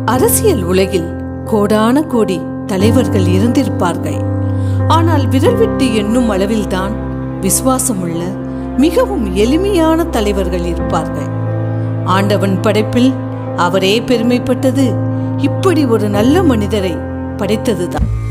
அரசியல் உலகில் கோடான கோடி தலைவர்கள் இருந்திருப்பார்கள். ஆனால் விரல் விட்டு எண்ணும் அளவில்தான் விசுவாசமுள்ள மிகவும் எளிமையான தலைவர்கள் இருப்பார்கள். ஆண்டவன் படைப்பில் அவரே பெருமைப்பட்டது இப்படி ஒரு நல்ல மனிதரை படைத்ததுதான்.